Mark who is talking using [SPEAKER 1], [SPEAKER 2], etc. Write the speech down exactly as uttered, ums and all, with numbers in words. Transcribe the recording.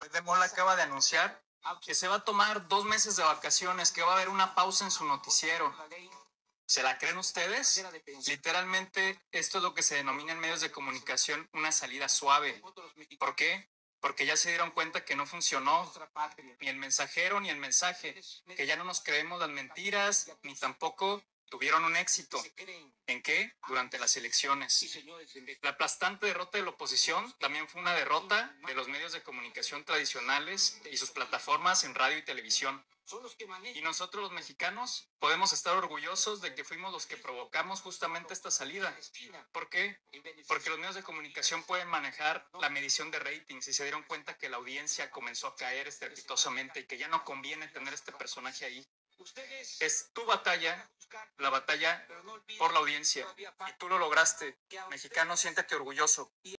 [SPEAKER 1] Loret de Mola acaba de anunciar que se va a tomar dos meses de vacaciones, que va a haber una pausa en su noticiero. ¿Se la creen ustedes? Literalmente, esto es lo que se denomina en medios de comunicación una salida suave. ¿Por qué? Porque ya se dieron cuenta que no funcionó ni el mensajero ni el mensaje, que ya no nos creemos las mentiras, ni tampoco tuvieron un éxito. ¿En qué? Durante las elecciones. La aplastante derrota de la oposición también fue una derrota de los medios de comunicación tradicionales y sus plataformas en radio y televisión. Y nosotros los mexicanos podemos estar orgullosos de que fuimos los que provocamos justamente esta salida. ¿Por qué? Porque los medios de comunicación pueden manejar la medición de ratings y se dieron cuenta que la audiencia comenzó a caer estrepitosamente y que ya no conviene tener este personaje ahí. Es tu batalla, la batalla por la audiencia, y tú lo lograste. Mexicano, siéntate orgulloso.